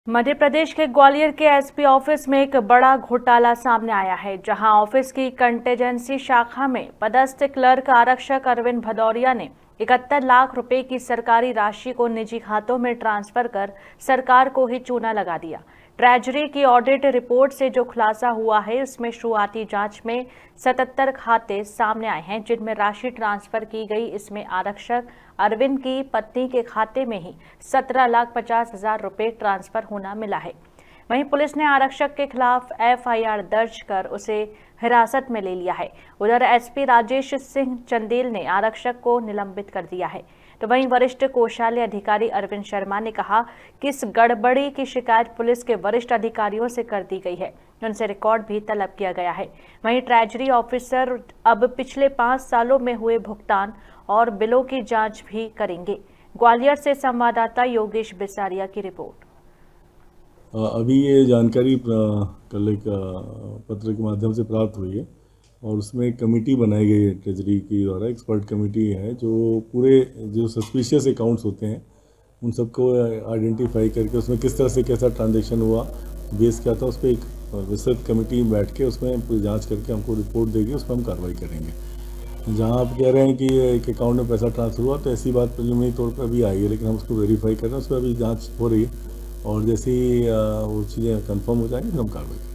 मध्य प्रदेश के ग्वालियर के SP office में एक बड़ा घोटाला सामने आया है, जहां ऑफिस की कंटेजेंसी शाखा में पदस्थ क्लर्क आरक्षक अरविंद भदौरिया ने 71 लाख रुपए की सरकारी राशि को निजी खातों में ट्रांसफर कर सरकार को ही चूना लगा दिया। ट्रेजरी की ऑडिट रिपोर्ट से जो खुलासा हुआ है, उसमें शुरुआती जांच में 77 खाते सामने आए हैं जिनमें राशि ट्रांसफर की गई। इसमें आरक्षक अरविंद की पत्नी के खाते में ही 17,50,000 रुपए ट्रांसफर होना मिला है। वहीं पुलिस ने आरक्षक के खिलाफ एफआईआर दर्ज कर उसे हिरासत में ले लिया है। उधर एसपी राजेश सिंह चंदेल ने आरक्षक को निलंबित कर दिया है। तो वहीं वरिष्ठ कोषालय अधिकारी अरविंद शर्मा ने कहा कि इस गड़बड़ी की शिकायत पुलिस के वरिष्ठ अधिकारियों से कर दी गई है, उनसे रिकॉर्ड भी तलब किया गया है। वहीं ट्रेजरी ऑफिसर अब पिछले 5 सालों में हुए भुगतान और बिलों की जांच भी करेंगे। ग्वालियर से संवाददाता योगेश बिसारिया की रिपोर्ट। अभी ये जानकारी कल एक पत्र के माध्यम से प्राप्त हुई है और उसमें एक कमेटी बनाई गई है ट्रेजरी की द्वारा। एक्सपर्ट कमेटी है जो पूरे जो सस्पिशियस अकाउंट्स होते हैं उन सबको आइडेंटिफाई करके उसमें किस तरह से कैसा ट्रांजैक्शन हुआ, बेस क्या था, उस पर एक विस्तृत कमेटी बैठ के उसमें पूरी जांच करके हमको रिपोर्ट देगी, उस पर हम कार्रवाई करेंगे। जहां आप कह रहे हैं कि एक अकाउंट में पैसा ट्रांसफर हुआ, तो ऐसी बात प्रिलिमिनरी तौर पर अभी आई है, लेकिन हम उसको वेरीफाई कर रहे हैं, उस पर अभी जाँच हो रही है और जैसे ही वो चीज़ें कंफर्म हो जाएंगी तो हम कार्रवाई करेंगे।